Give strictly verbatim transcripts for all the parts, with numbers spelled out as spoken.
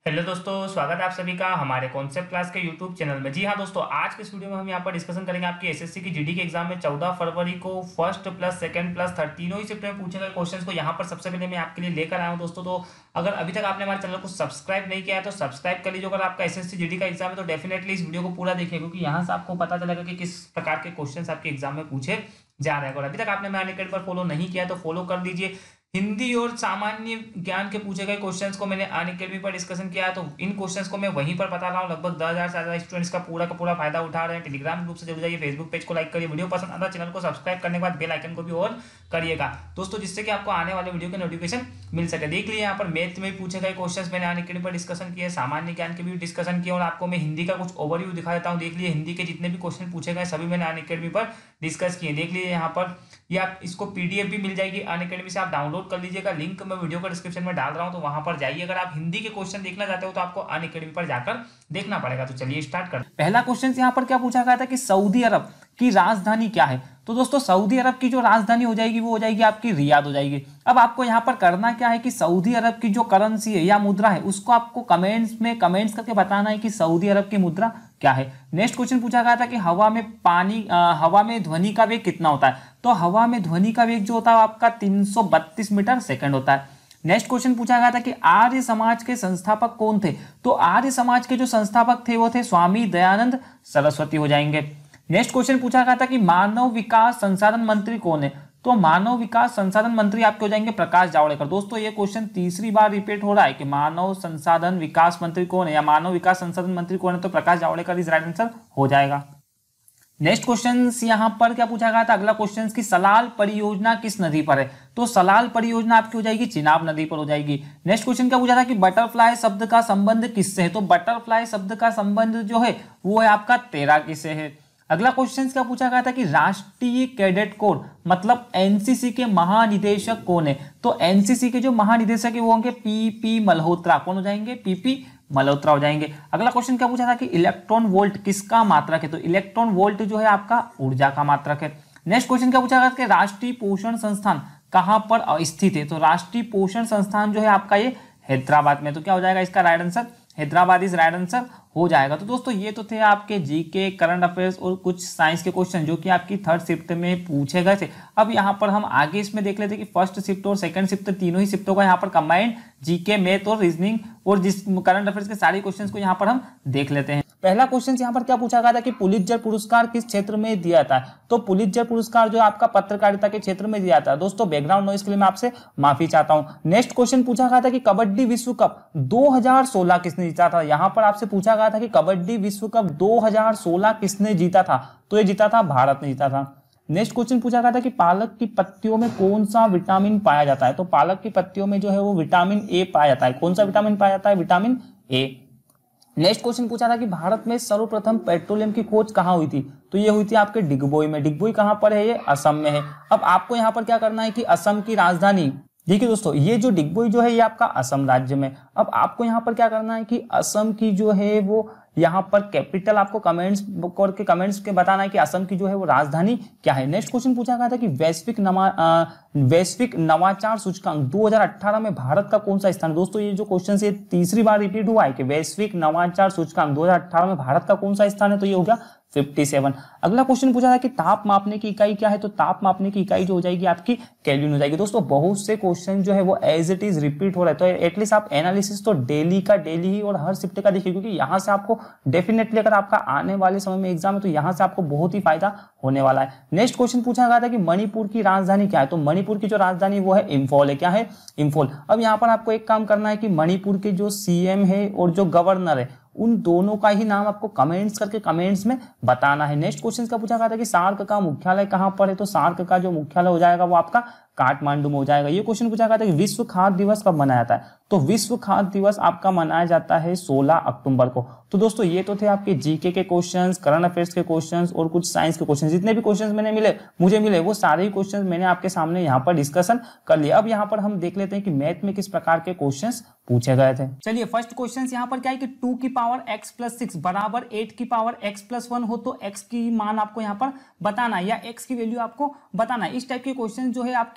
Hello दोस्तों, स्वागत है आप सभी का हमारे कॉन्सेप्ट क्लास के यूट्यूब चैनल में। जी हाँ दोस्तों, आज के इस वीडियो में हम यहाँ पर डिस्कशन करेंगे आपकी एसएससी की जीडी के एग्जाम में चौदह फरवरी को first plus second plus third तीनों ही शिफ्ट में पूछे गए क्वेश्चंस को यहाँ पर सबसे पहले मैं आपके लिए लेकर आया हूँ दोस्तों। तो अगर अभी तक आपने हमारे चैनल को सब्सक्राइब नहीं किया है तो सब्सक्राइब कर लीजिए। अगर आपका एसएससी जीडी का एग्जाम है तो डेफिनेटली इस वीडियो को पूरा देखिए, क्योंकि यहाँ से आपको पता चलेगा कि किस प्रकार के क्वेश्चन आपके एग्जाम में पूछे जा रहे हैं। अगर अभी तक आपने मेरा अनअकैडमी पर फॉलो नहीं किया तो फॉलो कर दीजिए। हिंदी और सामान्य ज्ञान के पूछे गए क्वेश्चंस को मैंने अनअकैडमी पर डिस्कशन किया है, तो इन क्वेश्चंस को मैं वहीं पर बता रहा हूँ। लगभग दस हजार से ज्यादा स्टूडेंट्स का पूरा का पूरा फायदा उठा रहे हैं। टेलीग्राम ग्रुप से जुड़ जाइए, फेसबुक पेज को लाइक करिए, वीडियो पसंद आता है चैनल को सब्सक्राइब करने के बाद बेल आइकन को भी ऑन करिएगा दोस्तों, जिससे कि आपको आने वाले वीडियो के नोटिफिकेशन मिल सके। देख लिए यहाँ पर मैथ में पूछे गए क्वेश्चन मैंने अनअकैडमी पर डिस्कशन किए, सामान्य ज्ञान के भी डिस्कशन किए और आपको मैं हिंदी का कुछ ओवरव्यू दिखा देता हूँ। देख लिए हिंदी के जितने भी क्वेश्चन पूछे गए सभी मैंने अनअकैडमी पर डिस्कस किए। देख लीजिए यहाँ पर, ये आप इसको पीडीएफ भी मिल जाएगी अनअकैडमी से, आप डाउनलोड कर लीजिएगा। लिंक मैं वीडियो का डिस्क्रिप्शन में डाल रहा हूं, तो वहां पर जाइए। अगर आप हिंदी के क्वेश्चन देखना चाहते हो तो आपको अनअकैडमी पर जाकर देखना पड़ेगा। तो चलिए स्टार्ट करते हैं। पहला क्वेश्चन यहाँ पर क्या पूछा गया था कि सऊदी अरब की राजधानी क्या है। तो दोस्तों सऊदी अरब की जो राजधानी हो जाएगी वो हो जाएगी आपकी रियाद हो जाएगी। अब आपको यहाँ पर करना क्या है कि सऊदी अरब की जो करेंसी है या मुद्रा है उसको आपको कमेंट्स में कमेंट्स करके बताना है कि सऊदी अरब की मुद्रा क्या है। नेक्स्ट क्वेश्चन पूछा गया था कि हवा में पानी आ, हवा में ध्वनि का वेग कितना होता है। तो हवा में ध्वनि का वेग जो होता है आपका तीन सौ बत्तीस मीटर सेकंड होता है। नेक्स्ट क्वेश्चन पूछा गया था कि आर्य समाज के संस्थापक कौन थे। तो आर्य समाज के जो संस्थापक थे वो थे स्वामी दयानंद सरस्वती हो जाएंगे। नेक्स्ट क्वेश्चन पूछा गया था कि मानव विकास संसाधन मंत्री कौन है। तो मानव विकास संसाधन मंत्री आपके हो जाएंगे प्रकाश जावड़ेकर। दोस्तों ये क्वेश्चन तीसरी बार रिपीट हो रहा है कि मानव संसाधन विकास मंत्री कौन है या मानव विकास संसाधन मंत्री कौन है, तो प्रकाश जावड़ेकर इस राइट आंसर हो जाएगा। नेक्स्ट क्वेश्चन यहाँ पर क्या पूछा गया था, अगला क्वेश्चन की सलाल परियोजना किस नदी पर है। तो सलाल परियोजना आपकी हो जाएगी चिनाब नदी पर हो जाएगी। नेक्स्ट क्वेश्चन क्या पूछा था कि बटरफ्लाई शब्द का संबंध किससे है। तो बटरफ्लाई शब्द का संबंध जो है वो है आपका तैराकी से है। अगला क्वेश्चन क्या पूछा गया था कि राष्ट्रीय कैडेट कोर मतलब एनसीसी के महानिदेशक कौन है। तो एनसीसी के जो महानिदेशक है वो होंगे पीपी मल्होत्रा। कौन हो जाएंगे, पीपी मल्होत्रा हो जाएंगे। अगला क्वेश्चन क्या पूछा था कि इलेक्ट्रॉन वोल्ट किसका मात्रक है। तो इलेक्ट्रॉन वोल्ट जो है आपका ऊर्जा का मात्रक है। नेक्स्ट क्वेश्चन क्या पूछा गया कि राष्ट्रीय पोषण संस्थान कहां पर स्थित है। तो राष्ट्रीय पोषण संस्थान जो है आपका ये हैदराबाद में। तो क्या हो जाएगा इसका right answer, Hyderabad is right answer हो जाएगा। तो दोस्तों ये तो थे आपके जीके करंट अफेयर्स और कुछ साइंस के क्वेश्चन जो कि आपकी थर्ड शिफ्ट में पूछे गए थे। अब यहाँ पर हम आगे इसमें देख लेते हैं कि फर्स्ट शिफ्ट और सेकंड शिफ्ट तीनों ही शिफ्टों का यहाँ पर कंबाइंड जीके मैथ और रीजनिंग और जिस करंट अफेयर्स के सारे क्वेश्चंस को यहाँ पर हम देख लेते हैं। पहला क्वेश्चन यहाँ पर क्या पूछा गया था कि पुलित्जर पुरस्कार किस क्षेत्र में दिया जाता है। तो पुलित्जर पुरस्कार जो आपका पत्रकारिता के क्षेत्र में दिया जाता है। दोस्तों बैकग्राउंड नॉइज के लिए मैं आपसे माफी चाहता हूं। नेक्स्ट क्वेश्चन पूछा गया था कि कबड्डी विश्व कप दो हज़ार सोलह किसने जीता था। यहां पर आपसे पूछा गया था कि कबड्डी विश्व कप दो हज़ार सोलह किसने जीता था। तो ये जीता था भारत ने जीता था। नेक्स्ट क्वेश्चन पूछा गया था कि पालक की पत्तियों में कौन सा विटामिन पाया जाता है। तो पालक की पत्तियों में जो है वो विटामिन ए पाया जाता है। कौन सा विटामिन पाया जाता है, विटामिन ए। नेक्स्ट क्वेश्चन पूछा था कि भारत में सर्वप्रथम पेट्रोलियम की खोज कहां हुई थी। तो ये हुई थी आपके डिगबोई में। डिगबोई कहां पर है, ये असम में है। अब आपको यहां पर क्या करना है कि असम की राजधानी, देखिए दोस्तों ये जो डिगबोई जो है ये आपका असम राज्य में। अब आपको यहाँ पर क्या करना है कि असम की जो है वो यहाँ पर कैपिटल आपको कमेंट्स करके कमेंट्स के बताना है कि असम की जो है वो राजधानी क्या है। नेक्स्ट क्वेश्चन पूछा गया था कि वैश्विक नमा वैश्विक नवाचार सूचकांक दो हज़ार अठारह में भारत का कौन सा स्थान। दोस्तों ये जो क्वेश्चन है तीसरी बार रिपीट हुआ है कि वैश्विक नवाचार सूचकांक दो हज़ार अठारह में भारत का कौन सा स्थान है। तो ये हो गया सत्तावन। अगला क्वेश्चन पूछा था कि ताप मापने की इकाई क्या है। तो ताप मापने की इकाई जो हो जाएगी आपकी केल्विन हो जाएगी। दोस्तों बहुत से क्वेश्चन जो है वो एज इट इज रिपीट हो रहा है, तो एटलीस्ट आप एनालिसिस तो डेली का डेली ही और हर शिफ्ट का देखिए, क्योंकि यहाँ से आपको डेफिनेटली अगर आपका आने वाले समय में एग्जाम है तो यहाँ से आपको बहुत ही फायदा होने वाला है। नेक्स्ट क्वेश्चन पूछा गया था कि मणिपुर की राजधानी क्या है। तो मणिपुर की जो राजधानी वो है इम्फॉल है। क्या है, इम्फॉल। अब यहाँ पर आपको एक काम करना है कि मणिपुर के जो सीएम है और जो गवर्नर है उन दोनों का ही नाम आपको कमेंट्स करके कमेंट्स में बताना है। नेक्स्ट क्वेश्चन का पूछा गया था कि सार्क का मुख्यालय कहां पर है। तो सार्क का जो मुख्यालय हो जाएगा वो आपका काठमांडू में हो जाएगा। ये क्वेश्चन पूछा गया था कि विश्व खाद्य दिवस कब मनाया जाता है। तो विश्व खाद्य दिवस आपका मनाया जाता है सोलह अक्टूबर को। तो दोस्तों ये तो थे आपके जीके के क्वेश्चंस, करंट अफेयर्स के क्वेश्चंस और कुछ साइंस के क्वेश्चंस। जितने भी क्वेश्चंस मैंने मिले मुझे मिले वो सारे ही क्वेश्चंस मैंने आपके सामने यहाँ पर डिस्कशन कर लिया। अब यहाँ पर हम देख लेते हैं कि मैथ में किस प्रकार के क्वेश्चंस पूछे गए थे। चलिए फर्स्ट क्वेश्चन यहाँ पर क्या है कि टू की पावर एक्स प्लस सिक्स बराबर एट की पावर एक्स प्लस वन हो तो एक्स की मान आपको यहाँ पर बताना है या एक्स की वैल्यू आपको बताना है। इस टाइप के क्वेश्चन जो है आपके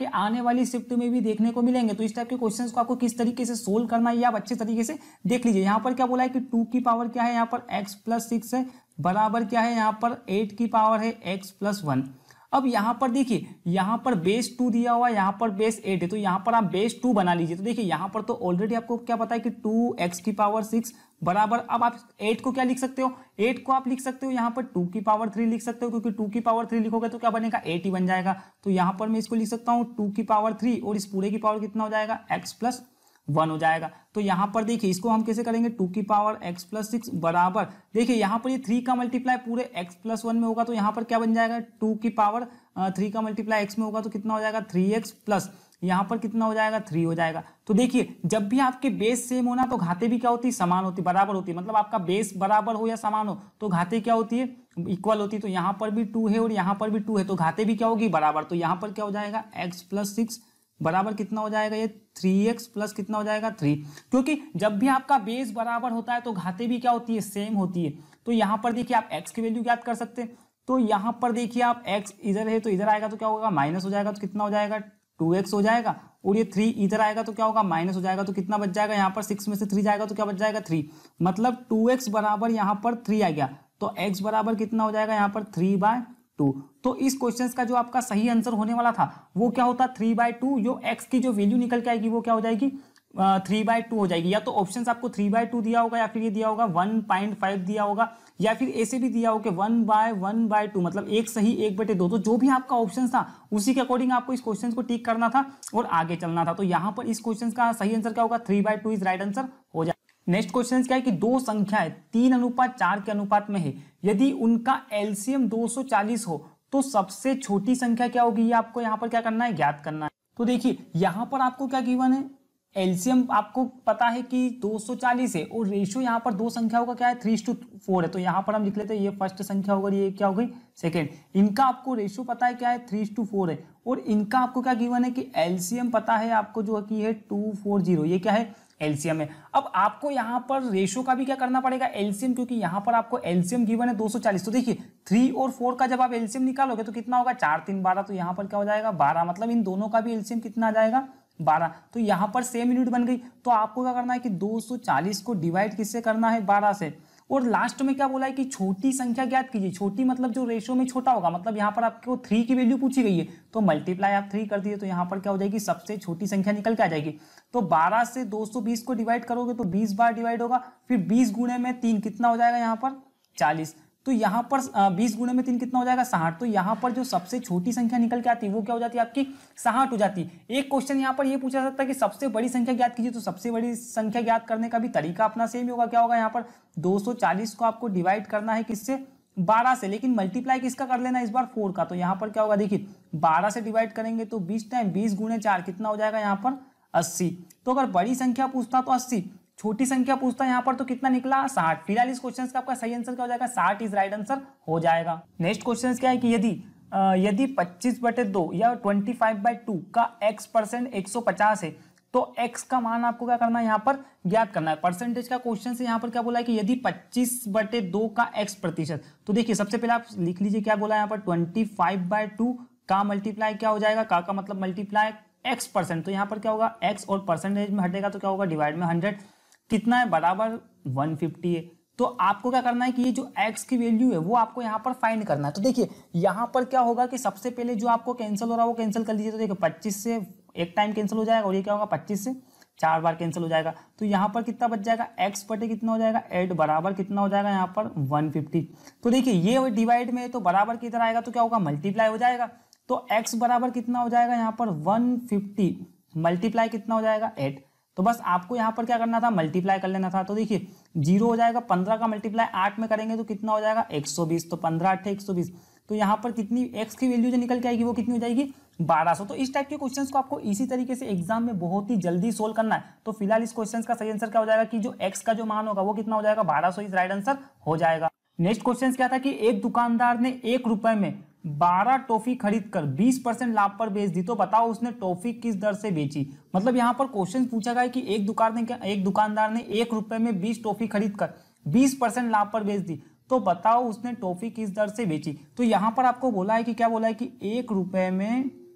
आपके आने वाली शिफ्ट में भी देखने को मिलेंगे। तो इस टाइप के क्वेश्चंस को आपको किस तरीके से सोल्व करना है ये आप अच्छे तरीके से देख लीजिए। यहाँ पर क्या बोला है कि टू की पावर क्या है, यहाँ पर एक्स प्लस सिक्स है, बराबर क्या है, यहाँ पर एट की पावर है एक्स प्लस वन। अब यहाँ पर देखिए, यहाँ पर बेस टू दिया हुआ है, यहाँ पर बेस एट है, तो यहाँ पर आप बेस टू बना लीजिए। तो देखिए यहाँ पर तो ऑलरेडी आपको क्या पता है कि टू एक्स की पावर सिक्स बराबर, अब आप एट को क्या लिख सकते हो, एट को आप लिख सकते हो यहाँ पर टू की पावर थ्री लिख सकते हो, क्योंकि टू की पावर थ्री लिखोगे तो क्या बनेगा, एट ही बन जाएगा। तो यहाँ पर मैं इसको लिख सकता हूँ टू की पावर थ्री और इस पूरे की पावर कितना हो जाएगा, एक्स प्लस वन हो जाएगा। तो यहाँ पर देखिए इसको हम कैसे करेंगे, टू की पावर एक्स प्लस सिक्स बराबर, देखिए यहाँ पर ये थ्री का मल्टीप्लाई पूरे एक्स प्लस वन में होगा, तो यहाँ पर क्या बन जाएगा, टू की पावर थ्री का मल्टीप्लाई एक्स में होगा तो कितना हो जाएगा, थ्री एक्स प्लस यहाँ पर कितना हो जाएगा, थ्री हो जाएगा। तो देखिए जब भी आपके बेस सेम होना तो घाते भी क्या होती है, समान होती, बराबर होती है। मतलब आपका बेस बराबर हो या समान हो तो घाते क्या होती है, इक्वल होती है। तो यहाँ पर भी टू है और यहाँ पर भी टू है, तो घाते भी क्या होगी, बराबर। तो यहाँ पर क्या हो जाएगा, एक्स प्लस सिक्स बराबर कितना हो जाएगा, ये थ्री एक्स प्लस कितना हो जाएगा, थ्री। क्योंकि जब भी आपका बेस बराबर होता है तो घाते भी क्या होती है, सेम होती है। तो यहाँ पर देखिए आप x की वैल्यू ज्ञात कर सकते हैं। तो यहाँ पर देखिए आप x इधर है तो इधर आएगा तो क्या होगा, माइनस हो जाएगा, तो कितना हो जाएगा, टू एक्स हो जाएगा। और ये थ्री इधर आएगा तो क्या होगा, माइनस हो जाएगा, तो कितना बच जाएगा, यहाँ पर सिक्स में से थ्री जाएगा तो क्या बच जाएगा, थ्री। मतलब टू एक्स बराबर यहाँ पर थ्री आ गया, तो x बराबर कितना हो जाएगा, यहाँ पर थ्री बाय टू। तो इस क्वेश्चन का जो आपका सही आंसर होने वाला था वो क्या होता, थ्री बाय टू। जो x की जो वैल्यू निकल के आएगी वो क्या हो जाएगी, थ्री बाय टू हो जाएगी। या तो ऑप्शन आपको थ्री बाय टू दिया होगा, या फिर ये दिया होगा वन पॉइंट फाइव दिया होगा, या फिर ऐसे भी दिया होगा one by one by two, मतलब एक सही एक बटे दो। तो जो भी आपका ऑप्शन था उसी के अकॉर्डिंग आपको इस क्वेश्चन को टिक करना था और आगे चलना था। तो यहाँ पर इस क्वेश्चन का सही आंसर क्या होगा, three by two is right answer हो जाए। नेक्स्ट क्वेश्चन क्या है कि दो संख्याएं तीन अनुपात चार के अनुपात में है, यदि उनका एलसीएम दो सौ चालीस हो तो सबसे छोटी संख्या क्या होगी, ये आपको यहाँ पर क्या करना है, ज्ञात करना है। तो देखिए यहाँ पर आपको क्या गिवन है, एलसीएम आपको पता है कि दो सौ चालीस है और रेशियो यहाँ पर दो संख्याओं का क्या है, थ्री टू फोर है। तो यहाँ पर हम लिख लेते हैं ये फर्स्ट संख्या होगी, ये क्या हो गई, सेकेंड। इनका आपको रेशियो पता है क्या है, थ्री टू फोर है। और इनका आपको क्या गिवन है कि एलसीएम पता है आपको जो की है टू फोर जीरो, ये क्या है, एलसीएम है। अब आपको यहाँ पर रेशियो का भी क्या करना पड़ेगा, एलसीएम, क्योंकि यहाँ पर आपको एलसीएम गिवन है दो सौ चालीस। तो देखिए थ्री और फोर का जब आप एलसीएम निकालोगे तो कितना होगा, चार तीन बारह, तो यहाँ पर क्या हो जाएगा, बारह। मतलब इन दोनों का भी एलसीएम कितना आ जाएगा, बारह। तो यहाँ पर सेम यूनिट बन गई। तो आपको क्या करना है कि दो सौ चालीस को डिवाइड किससे करना है, बारह से। और लास्ट में क्या बोला है कि छोटी संख्या ज्ञात कीजिए। छोटी मतलब जो रेशियो में छोटा होगा, मतलब यहाँ पर आपको थ्री की वैल्यू पूछी गई है तो मल्टीप्लाई आप थ्री कर दिए, तो यहाँ पर क्या हो जाएगी, सबसे छोटी संख्या निकल के आ जाएगी। तो बारह से दो सौ बीस को डिवाइड करोगे तो बीस बार डिवाइड होगा, फिर बीस गुणे में तीन कितना हो जाएगा, यहाँ पर चालीस। तो यहाँ पर बीस गुणे में तीन कितना हो जाएगा, साठ। तो यहाँ पर जो सबसे छोटी संख्या निकल के आती है वो क्या हो जाती है, आपकी साठ हो जाती है। एक क्वेश्चन यहाँ पर ये पूछा जा सकता है कि सबसे बड़ी संख्या ज्ञात कीजिए। तो सबसे बड़ी संख्या ज्ञात करने का भी तरीका अपना सेम ही होगा। क्या होगा, यहाँ पर दो सौ चालीस को आपको डिवाइड करना है किससे, बारह से, लेकिन मल्टीप्लाई किसका कर लेना इस बार, फोर का। तो यहाँ पर क्या होगा, देखिए बारह से डिवाइड करेंगे तो बीस टाइम बीस गुणे चार कितना हो जाएगा, यहाँ पर अस्सी। तो अगर बड़ी संख्या पूछता तो अस्सी, छोटी संख्या पूछता है यहाँ पर तो कितना निकला, साठ। फिलहाल इस क्वेश्चन का आपका सही आंसर क्या हो जाएगा, साठ इज राइट आंसर हो जाएगा। नेक्स्ट क्वेश्चन क्या है कि यदि यदि पच्चीस बटे दो या पच्चीस बाय टू का x परसेंट एक सौ पचास है तो x का मान आपको क्या करना है, यहाँ पर ज्ञात करना है। परसेंटेज का क्वेश्चन से यहाँ पर क्या बोला है कि यदि पच्चीस बटे दो का x प्रतिशत, तो देखिए सबसे पहले आप लिख लीजिए क्या बोला है यहाँ पर, पच्चीस बाय टू का मल्टीप्लाई क्या हो जाएगा, का का मतलब मल्टीप्लाई x परसेंट। तो यहाँ पर क्या होगा, x और परसेंटेज में हटेगा तो क्या होगा, डिवाइड में हंड्रेड, कितना है, बराबर एक सौ पचास है। तो आपको क्या करना है कि ये जो x की वैल्यू है वो आपको यहाँ पर फाइंड करना है। तो देखिए यहाँ पर क्या होगा कि सबसे पहले जो आपको कैंसिल हो रहा है वो कैंसिल कर लीजिए। तो देखिए पच्चीस से एक टाइम कैंसिल हो जाएगा और ये क्या होगा, पच्चीस से चार बार कैंसिल हो जाएगा। तो यहाँ पर कितना बच जाएगा, x बटे कितना हो जाएगा, एट, बराबर कितना हो जाएगा यहाँ पर एक सौ पचास। तो देखिए ये डिवाइड में तो बराबर की तरह आएगा तो क्या होगा, मल्टीप्लाई हो जाएगा। तो x बराबर कितना हो जाएगा यहाँ पर एक सौ पचास, मल्टीप्लाई कितना हो जाएगा, एट। तो बस आपको यहाँ पर क्या करना था, मल्टीप्लाई कर लेना था। तो देखिए जीरो हो जाएगा, पंद्रह का मल्टीप्लाई आठ में करेंगे तो कितना हो जाएगा, एक सौ बीस। तो पंद्रह अट्ठे एक सौ बीस। तो यहाँ पर कितनी x की वैल्यू जो निकल के आएगी वो कितनी हो जाएगी, बारह सौ। तो इस टाइप के क्वेश्चंस को आपको इसी तरीके से एग्जाम में बहुत ही जल्दी सोल्व करना है। तो फिलहाल इस क्वेश्चन का सही आंसर क्या हो जाएगा कि जो x का जो मान होगा वो कितना हो जाएगा, बारह सौ इस राइट आंसर हो जाएगा। नेक्स्ट क्वेश्चन क्या था कि एक दुकानदार ने एक रुपए में बारह टॉफी खरीद कर बीस परसेंट लाभ पर बेच दी, तो बताओ उसने टॉफी किस दर से बेची। मतलब यहाँ पर क्वेश्चन पूछा गया कि एक दुकान ने क्या एक दुकानदार ने एक रुपए में बीस टॉफी खरीद कर बीस परसेंट लाभ पर बेच दी, तो बताओ उसने टॉफी किस दर से बेची। तो यहाँ पर आपको बोला है कि क्या बोला है कि एक रुपए में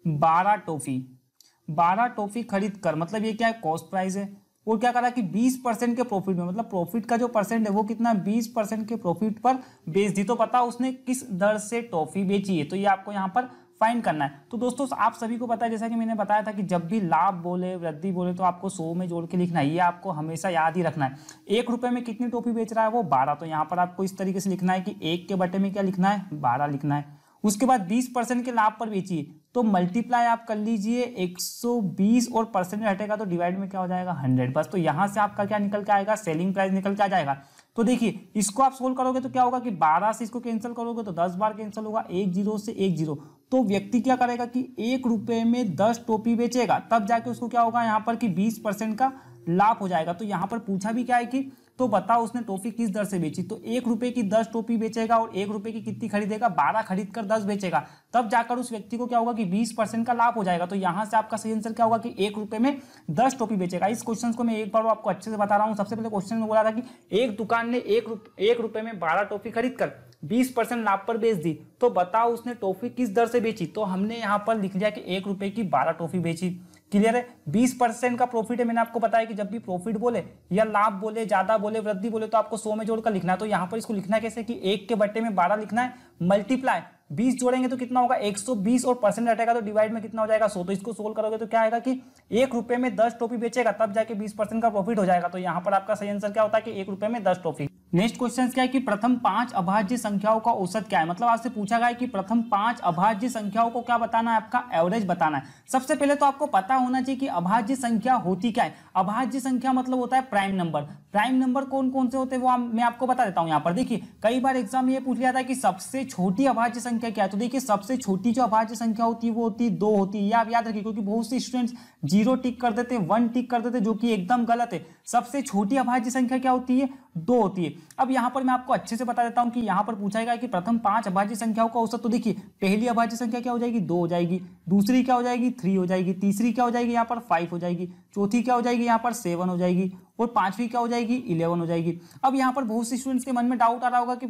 बारह टॉफी बारह टॉफी खरीद कर, मतलब ये क्या है, कॉस्ट प्राइस है। और क्या करा कि बीस परसेंट के प्रॉफिट में, मतलब प्रॉफिट का जो परसेंट है वो कितना, बीस परसेंट के प्रॉफिट पर बेच दी। तो पता उसने किस दर से टॉफी बेची है, तो ये आपको यहाँ पर फाइंड करना है। तो दोस्तों आप सभी को पता है, जैसा कि मैंने बताया था कि जब भी लाभ बोले, वृद्धि बोले, तो आपको सौ में जोड़ के लिखना है। ये आपको हमेशा याद ही रखना है। एक रुपए में कितनी टॉफी बेच रहा है वो, बारह। तो यहाँ पर आपको इस तरीके से लिखना है कि एक के बटे में क्या लिखना है, बारह लिखना है। उसके बाद बीस परसेंट के लाभ पर बेचिए, तो मल्टीप्लाई आप कर लीजिए एक सौ बीस और परसेंट हटेगा तो डिवाइड में क्या हो जाएगा, हंड्रेड। बस तो यहाँ से आपका क्या निकल के आएगा, सेलिंग प्राइस निकल के आ जाएगा। तो देखिए इसको आप सोल्व करोगे तो क्या होगा कि बारह से इसको कैंसिल करोगे तो दस बार कैंसिल होगा, एक जीरो से एक जीरो। तो व्यक्ति क्या करेगा कि एक रुपए में दस टोपी बेचेगा, तब जाके उसको क्या होगा यहाँ पर कि बीस परसेंट का लाभ हो जाएगा। तो यहाँ पर पूछा भी क्या है कि तो बताओ उसने टॉफी किस दर से बेची। तो एक रुपए की दस टॉफी बेचेगा और एक रुपए की कितनी खरीदेगा, बारह खरीद कर दस बेचेगा, तब जाकर उस व्यक्ति को क्या होगा कि बीस परसेंट का लाभ हो जाएगा। तो यहाँ से आपका सही आंसर क्या होगा कि एक रुपए में दस टॉफी बेचेगा। इस क्वेश्चन को मैं एक बार आपको अच्छे से बता रहा हूँ। सबसे पहले क्वेश्चन में बोला था कि एक दुकान ने एक रुपए एक रुपए में बारह टॉफी खरीद कर बीस परसेंट लाभ पर बेच दी, तो बताओ उसने टॉफी किस दर से बेची। तो हमने यहाँ पर लिख लिया कि एक रुपए की बारह टॉफी बेची। क्लियर है। बीस परसेंट का प्रॉफिट है। मैंने आपको बताया कि जब भी प्रॉफिट बोले या लाभ बोले, ज्यादा बोले, वृद्धि बोले, तो आपको सौ में जोड़कर लिखना है। तो यहाँ पर इसको लिखना है कैसे कि एक के बट्टे में बारह लिखना है, मल्टीप्लाई बीस जोड़ेंगे तो कितना होगा एक सौ बीस और परसेंट हटेगा तो डिवाइड में कितना हो जाएगा सौ। तो इसको सोल्व करोगे तो क्या आएगा कि एक रुपए में दस टॉफी बेचेगा, तब जाके बीस परसेंट का प्रॉफिट हो जाएगा। तो यहाँ पर आपका सही आंसर क्या होता है कि एक रुपए में दस टॉफी। नेक्स्ट क्वेश्चन क्या है कि प्रथम पांच अभाज्य संख्याओं का औसत क्या है। मतलब आपसे पूछा गया है कि प्रथम पांच अभाज्य संख्याओं को क्या बताना है, आपका एवरेज बताना है। सबसे पहले तो आपको पता होना चाहिए कि अभाज्य संख्या होती क्या है। अभाज्य संख्या मतलब होता है प्राइम नंबर। प्राइम नंबर कौन कौन से होते हैं वो आप, मैं आपको बता देता हूं। यहाँ पर देखिए कई बार एग्जाम में ये पूछ लिया था कि सबसे छोटी अभाज्य संख्या क्या है। तो देखिए सबसे छोटी जो अभाज्य संख्या होती है वो होती है दो होती है। ये आप याद रखिए, क्योंकि बहुत से स्टूडेंट्स जीरो टिक कर देते, वन टिक कर देते, जो कि एकदम गलत है। सबसे छोटी अभाज्य संख्या क्या होती है, दो होती है। अब यहाँ पर मैं आपको अच्छे से बता देता हूं कि यहाँ पर पूछा गया कि प्रथम पांच अभाज्य संख्याओं का औसत। तो देखिए पहली अभाज्य संख्या क्या हो जाएगी, दो हो जाएगी। दूसरी क्या हो जाएगी, थ्री हो जाएगी। तीसरी क्या हो जाएगी, यहाँ पर फाइव हो जाएगी। चौथी क्या हो जाएगी, यहाँ पर सेवन हो जाएगी। और पांचवी क्या हो जाएगी, इलेवन हो जाएगी। अब यहाँ पर बहुत से स्टूडेंट्स के मन में डाउट आ रहा होगा कि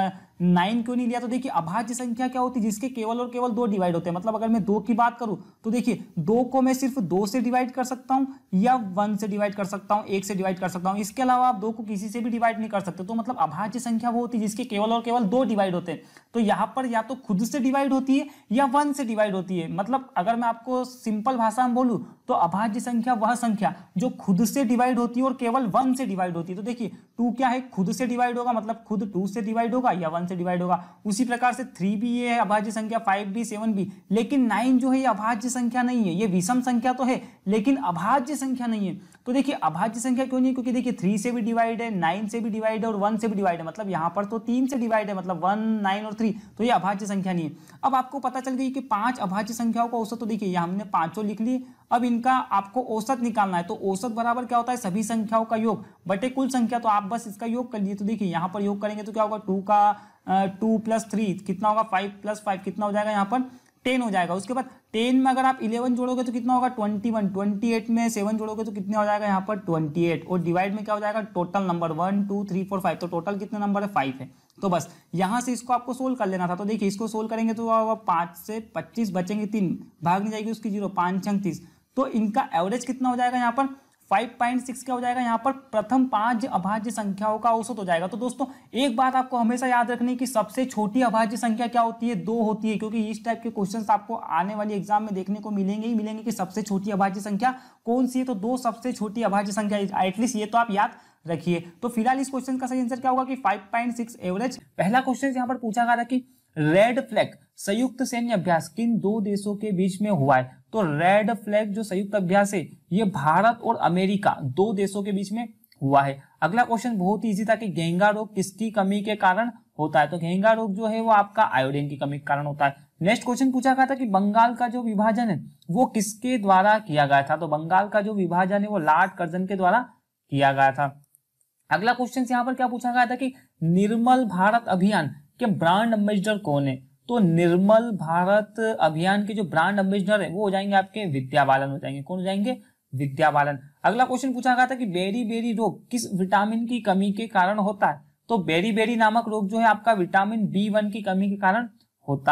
नाइन क्यों नहीं लिया। तो देखिए अभाज्य संख्या क्या होती है, जिसके केवल और केवल दो डिवाइड होते हैं। मतलब अगर मैं दो की बात करूं तो देखिए दो को मैं सिर्फ दो से डिवाइड कर सकता हूं या वन से डिवाइड कर सकता हूं, एक से डिवाइड कर सकता हूं। इसके अलावा आप दो को किसी से भी डिवाइड नहीं कर सकते। तो मतलब अभाज्य संख्या वो होती है जिसके केवल और केवल दो डिवाइड होते हैं। तो यहाँ पर या तो खुद से डिवाइड होती है या वन से डिवाइड होती है। मतलब अगर मैं आपको सिंपल भाषा में बोलूं तो अभाज्य संख्या वह संख्या जो खुद से डिवाइड होती है और केवल वन से डिवाइड होती है। तो देखिए टू क्या है, खुद से डिवाइड होगा, मतलब खुद टू से डिवाइड होगा या वन से डिवाइड होगा। उसी प्रकार से थ्री भी ये है अभाज्य संख्या, फाइव भी, सेवन भी। लेकिन नाइन जो है ये अभाज्य संख्या नहीं है। ये विषम संख्या तो है लेकिन अभाज्य संख्या नहीं है। तो देखिए अभाज्य संख्या क्यों नहीं, क्योंकि देखिए थ्री से भी डिवाइड है, नाइन से भी डिवाइड है और वन से भी डिवाइड है। मतलब यहाँ पर तो तीन से डिवाइड है, मतलब वन, नाइन और थ्री। तो ये अभाज्य संख्या नहीं है। अब आपको पता चल गई कि पांच अभाज्य संख्याओं का औसत। तो देखिए यहाँ हमने पांचों लिख ली। अब इनका आपको औसत निकालना है। तो औसत बराबर क्या होता है, सभी संख्याओं का योग बटे कुल संख्या। तो आप बस इसका योग कर लीजिए। तो देखिए यहाँ पर योग करेंगे तो क्या होगा, टू का टू प्लस थ्री कितना होगा, फाइव प्लस फाइव कितना हो जाएगा, यहाँ पर टेन हो जाएगा। उसके बाद टेन में अगर आप इलेवन जोड़ोगे तो कितना होगा, ट्वेंटी वन। ट्वेंटी एट में सेवन जोड़ोगे तो कितना हो जाएगा, यहाँ पर ट्वेंटी एट। और डिवाइड में क्या हो जाएगा, total number one two three four five. तो टोटल कितने नंबर है, फाइव है। तो बस यहाँ से इसको आपको सोल्व कर लेना था। तो देखिए इसको सोल्व करेंगे तो पाँच से पच्चीस बचेंगे, तीन भाग नहीं जाएगी उसकी जीरो, पाँच छंग तीस। तो इनका एवरेज कितना हो जाएगा, यहाँ पर फाइव पॉइंट सिक्स क्या हो जाएगा, यहाँ पर प्रथम पांच अभाज्य संख्याओं का औसत हो जाएगा। तो दोस्तों एक बात आपको हमेशा याद रखनी कि सबसे छोटी अभाज्य संख्या क्या होती है, दो होती है। क्योंकि इस टाइप के क्वेश्चंस आपको आने वाली एग्जाम में देखने को मिलेंगे ही मिलेंगे कि सबसे छोटी अभाज्य संख्या कौन सी है। तो दो सबसे छोटी अभाज्य संख्या, एटलीस्ट ये तो आप याद रखिए। तो फिलहाल इस क्वेश्चन का सही आंसर क्या होगा कि फाइव पॉइंट सिक्स एवरेज। पहला क्वेश्चन यहाँ पर पूछा गया था कि रेड फ्लैग संयुक्त सैन्य अभ्यास किन दो देशों के बीच में हुआ है। तो रेड फ्लैग जो संयुक्त अभ्यास है ये भारत और अमेरिका दो देशों के बीच में हुआ है। अगला क्वेश्चन बहुत ही इजी था कि घेंगा रोग किसकी कमी के कारण होता है। तो घेंगा रोग जो है वो आपका आयोडीन की कमी के कारण होता है। नेक्स्ट क्वेश्चन पूछा गया था कि बंगाल का जो विभाजन है वो किसके द्वारा किया गया था। तो बंगाल का जो विभाजन है वो लॉर्ड कर्जन के द्वारा किया गया था। अगला क्वेश्चन यहाँ पर क्या पूछा गया था कि निर्मल भारत अभियान के ब्रांड एम्बेसडर कौन है। तो निर्मल भारत अभियान के जो ब्रांड एम्बेसडर है वो हो जाएंगे आपके विद्या बालन हो जाएंगे। कौन हो जाएंगे, विद्या बालन। अगला क्वेश्चन पूछा गया था कि बेरी बेरी रोग किस विटामिन की कमी के कारण होता है। तो बेरी बेरी नामक रोग जो है आपका विटामिन बी वन की कमी के कारण होता है।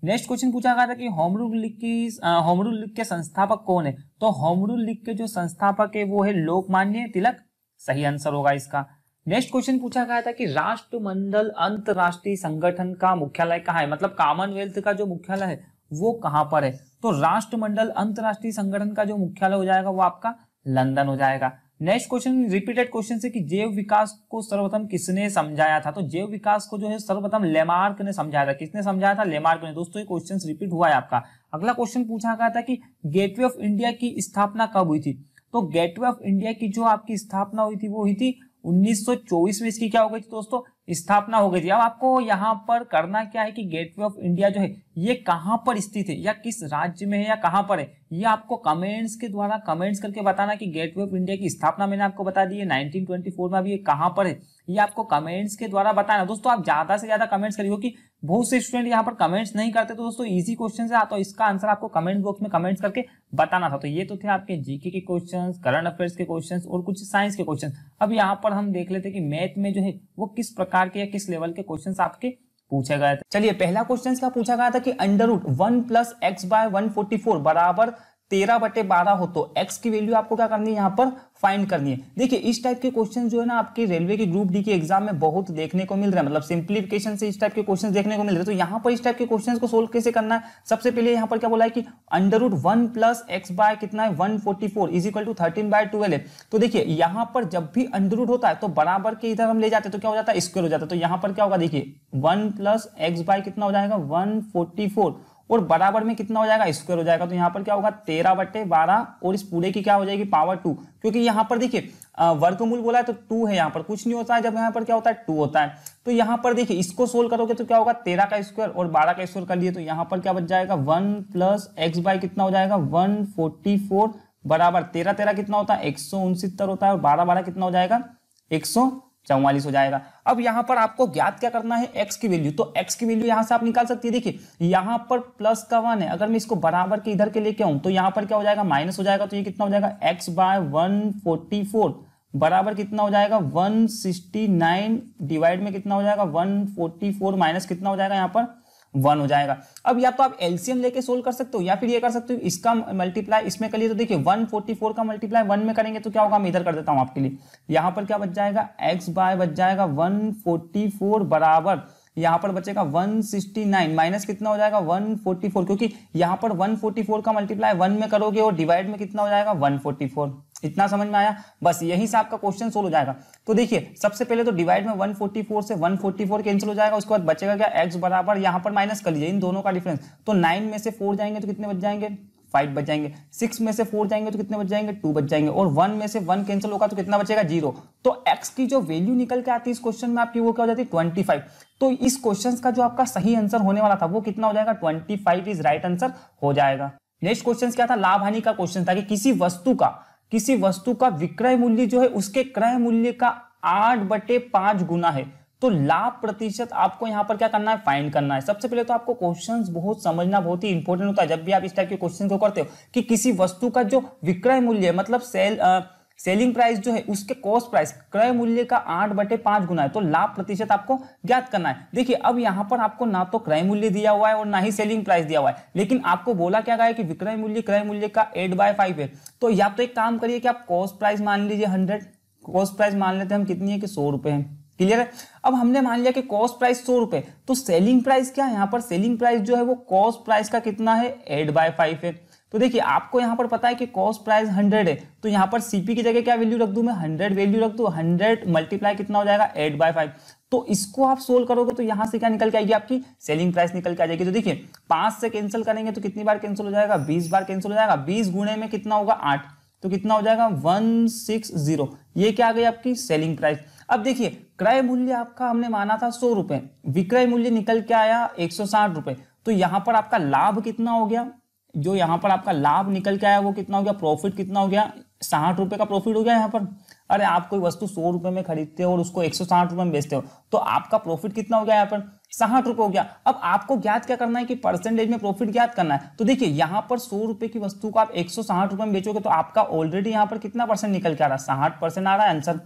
नेक्स्ट क्वेश्चन पूछा गया था कि होम रूल लीग की होम रूल लीग के संस्थापक कौन है। तो होम रूल लीग के जो संस्थापक है वो है लोकमान्य तिलक, सही आंसर होगा इसका। नेक्स्ट क्वेश्चन पूछा गया था कि राष्ट्रमंडल अंतरराष्ट्रीय संगठन का मुख्यालय कहाँ है, मतलब कॉमनवेल्थ का जो मुख्यालय है वो कहाँ पर है। तो राष्ट्रमंडल अंतरराष्ट्रीय संगठन का जो मुख्यालय हो जाएगा वो आपका लंदन हो जाएगा। नेक्स्ट क्वेश्चन रिपीटेड क्वेश्चन है कि जैव विकास को सर्वप्रथम किसने समझाया था। तो जैव विकास को जो है सर्वप्रथम लेमार्क ने समझाया था। किसने समझाया था? लेमार्क ने। दोस्तों ये क्वेश्चन रिपीट हुआ है आपका। अगला क्वेश्चन पूछा गया था कि गेटवे ऑफ इंडिया की स्थापना कब हुई थी। तो गेटवे ऑफ इंडिया की जो आपकी स्थापना हुई थी वो हुई थी उन्नीस सौ चौबीस में इसकी क्या हो गई थी दोस्तों, स्थापना हो गई थी। अब आपको यहाँ पर करना क्या है कि गेटवे ऑफ इंडिया जो है ये कहाँ पर स्थित है या किस राज्य में है या कहाँ पर है, ये आपको कमेंट्स के द्वारा कमेंट्स करके बताना कि गेटवे ऑफ इंडिया की स्थापना मैंने आपको बता दी है नाइनटीन ट्वेंटी फोर में, अभी ये कहाँ पर है ये आपको कमेंट्स के द्वारा बताना। दोस्तों आप ज्यादा से ज्यादा कमेंट्स करिए क्योंकि बहुत से स्टूडेंट यहाँ पर कमेंट्स नहीं करते। तो दोस्तों इजी क्वेश्चन है तो इसका आंसर आपको कमेंट बॉक्स में कमेंट्स करके बताना था। तो ये तो थे आपके जीके के क्वेश्चंस, करंट अफेयर्स के क्वेश्चंस और कुछ साइंस के क्वेश्चंस। अब यहाँ पर हम देख लेते कि मैथ में जो है वो किस प्रकार के या किस लेवल के क्वेश्चंस आपके पूछे गए थे। चलिए पहला क्वेश्चन क्या पूछा गया था कि under root one plus x by one forty four बराबर तेरह बटे बारह हो तो एक्स की वैल्यू आपको क्या करनी है, यहाँ पर फाइंड करनी है। देखिए इस टाइप के क्वेश्चन जो है ना आपके रेलवे के ग्रुप डी के एग्जाम में बहुत देखने को मिल रहा है, मतलब सिंप्लीफिकेशन से इस टाइप के क्वेश्चन देखने को मिल रहे हैं। तो यहाँ पर इस टाइप के क्वेश्चन को सोल्व कैसे करना है, सबसे पहले यहाँ पर क्या बोला है कि under root one plus x by कितना है one forty four is equal to thirteen by twelve है। तो देखिए यहाँ पर जब भी अंडर रूट होता है तो बराबर के इधर हम ले जाते हैं तो क्या हो जाता है, स्क्वायर हो जाता है। तो यहाँ पर क्या होगा, देखिए वन प्लस एक्स बाय कितना हो जाएगा वन फोर्टी फोर और बराबर में कितना हो जाएगा, स्क्वायर हो जाएगा। तो यहाँ पर क्या होगा तेरह बटे बारह और इस पूरे की क्या हो जाएगी पावर टू, क्योंकि यहाँ पर देखिए वर्गमूल बोला है तो टू है, यहाँ पर कुछ नहीं होता है जब यहाँ पर क्या होता है टू होता है। तो यहाँ पर देखिए इसको सोल्व करोगे तो क्या होगा तेरह का स्क्वायर और बारह का स्क्वायर कर लिए तो यहाँ पर क्या बच जाएगा वन प्लस एक्स बाय कितना हो जाएगा वन फोर्टी फोर बराबर तेरह तेरह कितना होता है एक सौ उनसत्तर होता है और बारह बारह कितना हो जाएगा एक सौ चौवालीस हो जाएगा। अब यहाँ पर आपको ज्ञात क्या करना है, x की वैल्यू। तो x की वैल्यू यहाँ से आप निकाल सकती है। देखिए यहाँ पर प्लस का वन है, अगर मैं इसको बराबर के इधर के लेके आऊं तो यहाँ पर क्या हो जाएगा माइनस हो जाएगा। तो ये कितना हो जाएगा x by one forty four बराबर कितना हो जाएगा वन सिक्सटी नाइन डिवाइड में कितना हो जाएगा वन फोर्टी फोर माइनस कितना हो जाएगा यहाँ पर वन हो जाएगा। अब या तो आप एलसीएम लेके सोल्व कर सकते हो या फिर ये कर सकते हो इसका मल्टीप्लाई इसमें करिए। तो देखिए वन फोर्टी फोर का मल्टीप्लाई वन में करेंगे तो क्या होगा, मैं इधर कर देता हूं आपके लिए। यहाँ पर क्या बच जाएगा x बाय बच जाएगा वन फोर्टी फोर बराबर यहाँ पर बचेगा वन सिक्सटी नाइन माइनस कितना हो जाएगा वन फोर्टी फोर, क्योंकि यहाँ पर वन फोर्टी फोर का मल्टीप्लाई वन में करोगे और डिवाइड में कितना हो जाएगा वन फोर्टी फोर। इतना समझ में आया, बस यही से आपका क्वेश्चन सोल्व हो जाएगा। तो देखिए सबसे पहले तो डिवाइड में वन फोर्टी फोर से वन फोर्टी फोर कैंसिल हो जाएगा, उसके बाद बचेगा क्या x बराबर यहाँ पर माइनस कर लीजिए इन दोनों का डिफरेंस। तो नाइन में से फोर जाएंगे तो कितने बच जाएंगे फाइव बच जाएंगे, सिक्स में से फोर जाएंगे तो कितने बच जाएंगे टू बच जाएंगे और वन में से वन कैंसिल होगा तो कितना बचेगा जीरो। तो x की जो वैल्यू निकल के आती है इस क्वेश्चन में आपकी वो क्या हो जाती है ट्वेंटी फाइव। तो इस क्वेश्चन का जो आपका सही आंसर होने वाला था वो कितना हो जाएगा twenty five is right answer हो जाएगा। नेक्स्ट क्वेश्चन क्या था, लाभ हानि का क्वेश्चन था कि किसी वस्तु का किसी वस्तु का विक्रय मूल्य जो है उसके क्रय मूल्य का आठ बटे पांच गुना है तो लाभ प्रतिशत आपको यहाँ पर क्या करना है, फाइंड करना है। सबसे पहले तो आपको क्वेश्चंस बहुत समझना बहुत ही इंपॉर्टेंट होता है जब भी आप इस टाइप के क्वेश्चन को करते हो कि किसी वस्तु का जो विक्रय मूल्य है मतलब सेल आ, सेलिंग प्राइस जो है उसके कॉस्ट प्राइस क्रय मूल्य का आठ बटे पांच गुना है तो लाभ प्रतिशत आपको ज्ञात करना है। देखिए अब यहाँ पर आपको ना तो क्रय मूल्य दिया हुआ है और ना ही सेलिंग प्राइस दिया हुआ है, लेकिन आपको बोला क्या गया है कि विक्रय मूल्य क्रय मूल्य का एट बाय फाइव है। तो या तो एक काम करिए कि आप कॉस्ट प्राइस मान लीजिए हंड्रेड, कॉस्ट प्राइस मान लेते हैं हम कितनी है कि सौ रुपए है, क्लियर है। अब हमने मान लिया कि कॉस्ट प्राइस सौ रुपए तो सेलिंग प्राइस क्या है, यहाँ पर सेलिंग प्राइस जो है वो कॉस्ट प्राइस का कितना है एट बाय फाइव है। तो देखिए आपको यहाँ पर पता है कि कॉस्ट प्राइस हंड्रेड है तो यहाँ पर सीपी की जगह क्या वैल्यू रख दूं मैं हंड्रेड वैल्यू रख दूं, हंड्रेड मल्टीप्लाई कितना हो जाएगा एट बाय फाइव। तो इसको आप सोल्व करोगे तो यहाँ से क्या निकल के आएगी आपकी सेलिंग प्राइस निकल के आ जाएगी। तो देखिए पांच से कैंसिल करेंगे तो कितनी बार कैंसिल हो जाएगा बीस बार कैंसिल हो जाएगा, बीस गुणे में कितना होगा आठ तो कितना हो जाएगा वन सिक्स जीरो, ये क्या आ गई आपकी सेलिंग प्राइस। अब देखिए क्रय मूल्य आपका हमने माना था सौ रुपए, विक्रय मूल्य निकल के आया एक सौ साठ रुपए। तो यहाँ पर आपका लाभ कितना हो गया, जो यहाँ पर आपका लाभ निकल के आया वो कितना हो गया, प्रॉफिट कितना हो गया साठ रुपए का प्रॉफिट हो गया यहाँ पर। अरे आप कोई वस्तु सौ रुपए में खरीदते हो और उसको एक सौ साठ रुपए में बेचते हो तो आपका प्रॉफिट कितना हो गया यहाँ पर साठ रुपए हो गया। अब आपको ज्ञात क्या करना है कि परसेंटेज में प्रॉफिट ज्ञात करना है। तो देखिए यहाँ पर सौ रुपए की वस्तु को आप एक सौ साठ रुपए में बेचोगे तो आपका ऑलरेडी यहाँ पर कितना परसेंट निकल के आ रहा है साठ परसेंट आ रहा है आंसर।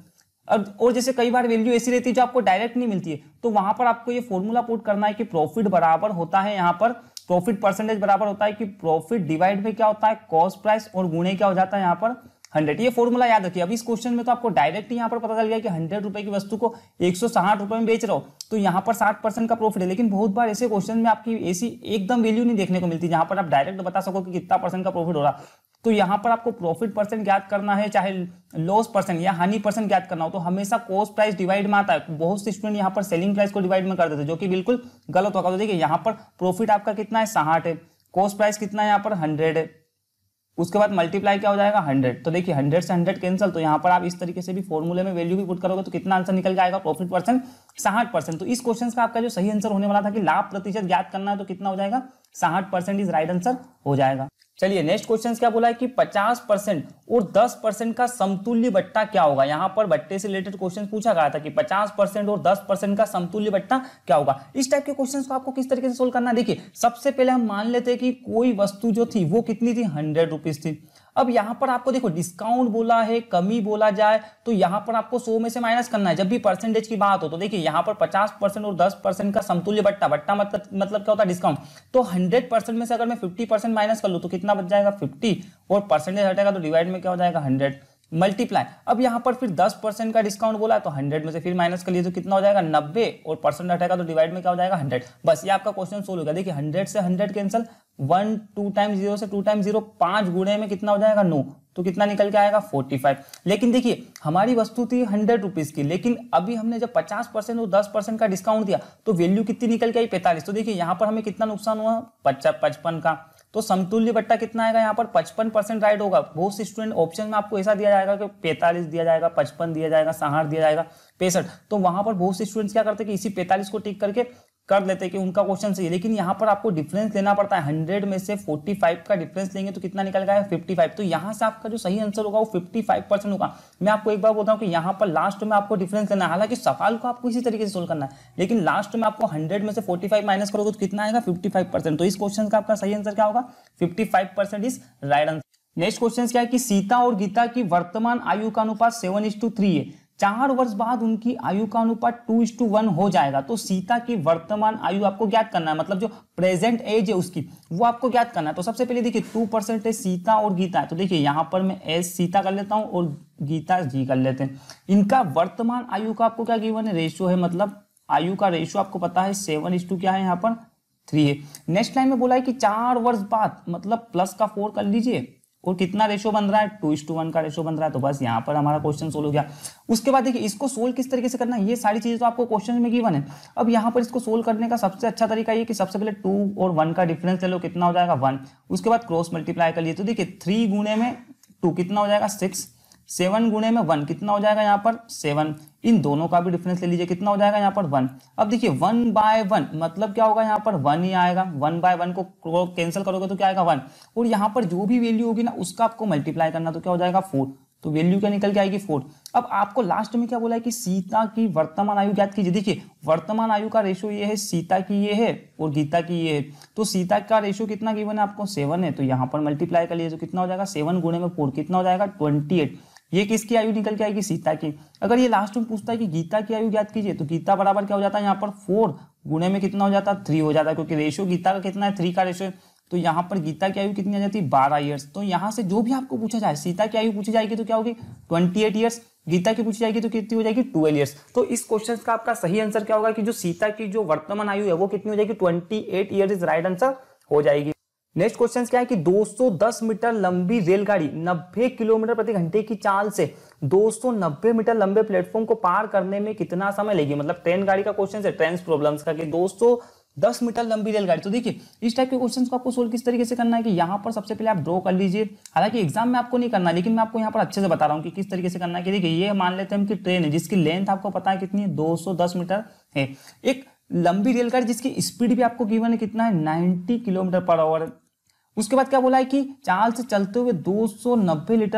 और और जैसे कई बार वैल्यू ऐसी रहती है जो आपको डायरेक्ट नहीं मिलती है, तो वहां पर आपको ये फॉर्मूला पुट करना है कि प्रॉफिट बराबर होता है, यहाँ पर प्रॉफिट परसेंटेज बराबर होता है कि प्रॉफिट डिवाइड में क्या होता है कॉस्ट प्राइस और गुणे क्या हो जाता है यहाँ पर हंड्रेड। ये फॉर्मूला याद रखिए। अब इस क्वेश्चन में तो आपको डायरेक्ट यहाँ पर पता चल गया कि हंड्रेड रुपए की वस्तु को एक सौ साठ रुपए में बेच रहा हो तो यहाँ पर साठ परसेंट का प्रॉफिट है। लेकिन बहुत बार ऐसे क्वेश्चन में आपकी ऐसी एकदम वैल्यू नहीं देखने को मिलती जहां पर आप डायरेक्ट बता सको कि कितना परसेंट का प्रॉफिट हो रहा। तो यहाँ पर आपको प्रॉफिट परसेंट ज्ञात करना है, चाहे लॉस परसेंट या हानि परसेंट ज्ञात करना हो, तो हमेशा कॉस्ट प्राइस डिवाइड में आता है। बहुत से स्टूडेंट यहाँ पर सेलिंग प्राइस को डिवाइड में कर देते हैं, जो कि बिल्कुल गलत होगा। तो देखिए यहाँ पर प्रॉफिट आपका कितना है साठ है, कॉस्ट प्राइस कितना है यहाँ पर हंड्रेड है, उसके बाद मल्टीप्लाई क्या हो जाएगा हंड्रेड। तो देखिए हंड्रेड से हंड्रेड कैंसिल, तो यहाँ पर आप इस तरीके से भी फॉर्मूले में वैल्यू भी पुट करोगे तो कितना आंसर निकल के आएगा प्रॉफिट परसेंट साठ परसेंट। तो इस क्वेश्चन का आपका जो सही आंसर होने वाला था कि लाभ प्रतिशत ज्ञात करना है तो कितना हो जाएगा साठ परसेंट इज राइट आंसर हो जाएगा। चलिए नेक्स्ट क्वेश्चन क्या बोला है कि पचास परसेंट और दस परसेंट का समतुल्य बट्टा क्या होगा। यहाँ पर बट्टे से रिलेटेड क्वेश्चन पूछा गया था कि पचास परसेंट और दस परसेंट का समतुल्य बट्टा क्या होगा। इस टाइप के क्वेश्चंस को आपको किस तरीके से सोल्व करना है। देखिए सबसे पहले हम मान लेते हैं कि कोई वस्तु जो थी वो कितनी थी हंड्रेड रुपीज थी। अब यहाँ पर आपको देखो डिस्काउंट बोला है, कमी बोला जाए तो यहाँ पर आपको सौ में से माइनस करना है जब भी परसेंटेज की बात हो। तो देखिए यहाँ पर पचास परसेंट और दस परसेंट का समतुल्य बट्टा, बट्टा मतलब मतलब क्या होता है डिस्काउंट। तो हंड्रेड परसेंट में से अगर मैं फिफ्टी परसेंट माइनस कर लूँ तो कितना बच जाएगा फिफ्टी, और परसेंटेज हटेगा तो डिवाइड में क्या हो जाएगा हंड्रेड मल्टीप्लाई। अब यहाँ पर फिर दस परसेंट का डिस्काउंट बोला है तो हंड्रेड में से फिर माइनस कर लिए तो कितना हो जाएगा नब्बे, और परसेंट हटेगा तो डिवाइड में क्या हो जाएगा हंड्रेड। बस ये आपका क्वेश्चन सोल्व होगा। देखिए हंड्रेड से hundred cancel, one two time zero से टू टाइम जीरो, पांच गुणे में कितना हो जाएगा नौ, तो कितना निकल के आएगा फोर्टी फाइव। लेकिन देखिए हमारी वस्तु थी हंड्रेड रुपीज की, लेकिन अभी हमने जब पचास परसेंट और दस परसेंट का डिस्काउंट दिया तो वैल्यू कितनी निकल के आई पैंतालीस। तो देखिए यहाँ पर हमें कितना नुकसान हुआ पचपन का। तो समतुल्य बट्टा कितना आएगा यहाँ पर पचपन परसेंट राइट होगा। बहुत से स्टूडेंट ऑप्शन में आपको ऐसा दिया जाएगा कि पैंतालीस दिया जाएगा, पचपन दिया जाएगा, साठ दिया जाएगा, पैंसठ। तो वहां पर बहुत से स्टूडेंट्स क्या करते हैं कि इसी पैंतालीस को टिक करके कर लेते हैं कि उनका क्वेश्चन सही है। लेकिन यहाँ पर आपको डिफरेंस लेना पड़ता है, हंड्रेड में से पैंतालीस का डिफरेंस लेंगे तो कितना निकल गया पचपन। तो यहाँ से आपका जो सही आंसर होगा वो पचपन परसेंट होगा। मैं आपको एक बार बोलता हूँ कि यहाँ पर लास्ट में आपको डिफरेंस लेना है। हालांकि सवाल को आपको इसी तरीके से सोल्व करना है, लेकिन लास्ट में आपको हंड्रेड में से पैंतालीस माइनस करोगे तो कितना आएगा पचपन परसेंट। तो इस क्वेश्चन का आपका सही आंसर क्या होगा पचपन percent is right answer. Next question क्या है कि सीता और गीता की वर्तमान आयु का अनुपात सेवन इज टू थ्री है, चार वर्ष बाद उनकी आयु का अनुपात टू इज टू वन हो जाएगा। तो सीता की वर्तमान आयु आपको ज्ञात करना है, मतलब जो प्रेजेंट एज है उसकी वो आपको ज्ञात करना है। तो सबसे पहले देखिए टू परसेंट है सीता और गीता है, तो देखिए यहाँ पर मैं एस सीता कर लेता हूँ और गीता जी कर लेते हैं। इनका वर्तमान आयु का आपको क्या गिवन है रेशियो है, मतलब आयु का रेशियो आपको पता है सेवन इज टू क्या है यहाँ पर थ्री है। नेक्स्ट लाइन में बोला है कि चार वर्ष बाद, मतलब प्लस का फोर कर लीजिए, और कितना रेशो बन रहा है टू इज टू वन का रेशो बन रहा है। तो बस यहाँ पर हमारा क्वेश्चन सोल्व हो गया। उसके बाद देखिए इसको सोल्व किस तरीके से करना है, ये सारी चीजें तो आपको क्वेश्चन में गिवन है। अब यहाँ पर इसको सोल्व करने का सबसे अच्छा तरीका ये कि सबसे पहले टू और वन का डिफरेंस ले लो, कितना हो जाएगा वन। उसके बाद क्रॉस मल्टीप्लाई कर लिए तो देखिए थ्री गुणे में टू कितना हो जाएगा सिक्स, सेवन गुणे में वन कितना हो जाएगा यहाँ पर सेवन। इन दोनों का भी डिफरेंस ले लीजिए, कितना हो जाएगा यहाँ पर वन। अब देखिए वन बाय वन मतलब क्या होगा यहाँ पर वन ही आएगा, वन बाय वन को कैंसिल करोगे तो क्या आएगा वन, और यहाँ पर जो भी वैल्यू होगी ना उसका आपको मल्टीप्लाई करना, तो क्या हो जाएगा फोर। तो वैल्यू क्या निकल के आएगी फोर। अब आपको लास्ट में क्या बोला है कि सीता की वर्तमान आयु ज्ञात कीजिए। देखिए वर्तमान आयु का रेशियो ये है, सीता की ये है और गीता की ये है। तो सीता का रेशियो कितना गिवन है आपको सेवन है, तो यहाँ पर मल्टीप्लाई कर लीजिए तो कितना हो जाएगा सेवन गुणे में फोर कितना हो जाएगा ट्वेंटी एट। ये किसकी आयु निकल के आएगी सीता की। अगर ये लास्ट में पूछता है कि गीता की आयु ज्ञात कीजिए, तो गीता बराबर क्या हो जाता है यहाँ पर फोर गुणे में कितना हो जाता है थ्री हो जाता है, क्योंकि रेशियो गीता का कितना है थ्री का रेशियो। तो यहाँ पर गीता की आयु कितनी आ जाती है बारह ईयर्स। तो यहाँ से जो भी आपको पूछा जाए, सीता की आयु पूछी जाएगी तो क्या होगी ट्वेंटी एट ईयर्स, गीता की पूछी जाएगी तो कितनी हो जाएगी ट्वेल्व ईयर्स। तो इस क्वेश्चन का आपका सही आंसर क्या होगा कि जो सीता की जो वर्तमान आयु है वो कितनी हो जाएगी twenty eight year is right answer हो जाएगी। नेक्स्ट क्वेश्चन क्या है कि दो सौ दस मीटर लंबी रेलगाड़ी नब्बे किलोमीटर प्रति घंटे की चाल से दो सौ नब्बे मीटर लंबे प्लेटफॉर्म को पार करने में कितना समय लेगी। मतलब ट्रेन गाड़ी का क्वेश्चन है, ट्रेन प्रॉब्लम्स का, कि दो सौ दस मीटर लंबी रेलगाड़ी। तो देखिए इस टाइप के क्वेश्चंस को आपको सोल्व किस तरीके से करना है कि यहाँ पर सबसे पहले आप ड्रॉ कर लीजिए। हालांकि एग्जाम में आपको नहीं करना, लेकिन मैं आपको यहाँ पर अच्छे से बता रहा हूँ कि किस तरीके से करना है। कि देखिए ये मान लेते हैं हम कि ट्रेन है जिसकी लेंथ आपको पता है कितनी है दो सौ दस मीटर है। एक लंबी रेलगाड़ी जिसकी स्पीड भी आपको गिवन है कितना है नाइन्टी किलोमीटर पर आवर। उसके बाद क्या बोला है कि चाल से चलते हुए दो सौ नब्बे लीटर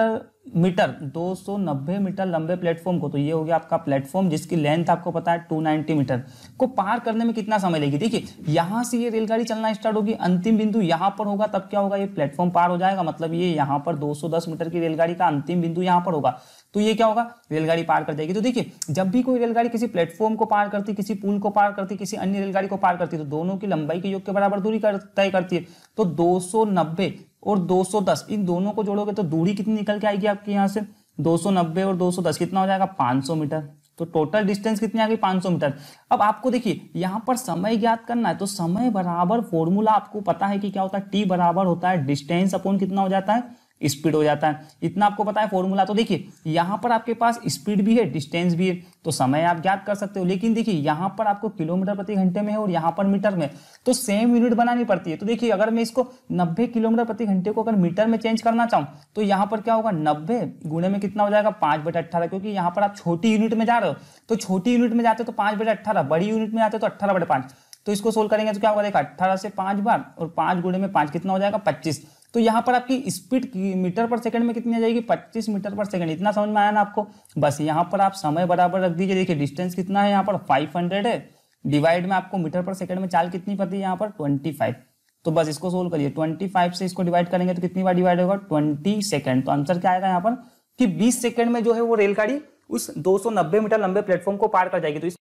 मीटर दो सौ नब्बे मीटर लंबे प्लेटफॉर्म को, तो ये हो गया आपका प्लेटफॉर्म जिसकी लेंथ आपको पता है दो सौ नब्बे मीटर को पार करने में कितना समय लगेगी। देखिए यहाँ से ये रेलगाड़ी चलना स्टार्ट होगी, अंतिम बिंदु यहाँ पर होगा, तब क्या होगा, ये प्लेटफॉर्म पार हो जाएगा, मतलब ये यहाँ पर दो सौ दस मीटर की रेलगाड़ी का अंतिम बिंदु यहाँ पर होगा, तो ये क्या होगा, रेलगाड़ी पार कर जाएगी। तो देखिए जब भी कोई रेलगाड़ी किसी प्लेटफॉर्म को पार करती, किसी पुल को पार करती, किसी अन्य रेलगाड़ी को पार करती, तो दोनों की लंबाई के योग के बराबर दूरी तय करती है। तो दो सौ नब्बे और दो सौ दस इन दोनों को जोड़ोगे तो दूरी कितनी निकल के आएगी आपकी, यहाँ से दो सौ नब्बे और दो सौ दस कितना हो जाएगा, पाँच सौ मीटर। तो टोटल डिस्टेंस कितनी आ गई, पाँच सौ मीटर। अब आपको देखिए यहाँ पर समय ज्ञात करना है, तो समय बराबर फॉर्मूला आपको पता है कि क्या होता है, टी बराबर होता है डिस्टेंस अपॉन कितना हो जाता है, स्पीड हो जाता है, इतना आपको पता है फॉर्मूला। तो देखिए यहाँ पर आपके पास स्पीड भी है, डिस्टेंस भी है, तो समय आप ज्ञात कर सकते हो। लेकिन देखिए यहाँ पर आपको किलोमीटर प्रति घंटे में है और यहाँ पर मीटर में, तो सेम यूनिट बनानी पड़ती है। तो देखिए अगर मैं इसको नब्बे किलोमीटर प्रति घंटे को अगर मीटर में चेंज करना चाहूँ तो यहाँ पर क्या होगा, नब्बे गुणे में कितना हो जाएगा, पाँच बटे अट्ठारह, क्योंकि यहाँ पर आप छोटी यूनिट में जा रहे हो, तो छोटी यूनिट में जाते हो तो पाँच बटे अट्ठारह, बड़ी यूनिट में जाते हो तो अट्ठारह बटे पाँच। तो इसको सोल्व करेंगे तो क्या होगा, देखा अट्ठारह से पाँच बार और पाँच गुणे में पाँच कितना हो जाएगा, पच्चीस। तो यहाँ पर आपकी स्पीड मीटर पर सेकंड में कितनी आ जाएगी, पच्चीस मीटर पर सेकंड। इतना समझ में आया ना आपको। बस यहाँ पर आप समय बराबर रख दीजिए। देखिए डिस्टेंस कितना है यहाँ पर पाँच सौ है, डिवाइड में आपको मीटर पर सेकंड में चाल कितनी पड़ती है यहाँ पर पच्चीस। तो बस इसको सोल्व करिए, पच्चीस से इसको डिवाइड करेंगे तो कितनी बार डिवाइड होगा, बीस सेकंड। तो आंसर क्या आएगा यहाँ पर कि बीस सेकंड में जो है वो रेलगाड़ी उस दो सौ नब्बे मीटर लंबे प्लेटफॉर्म को पार कर जाएगी। तो इस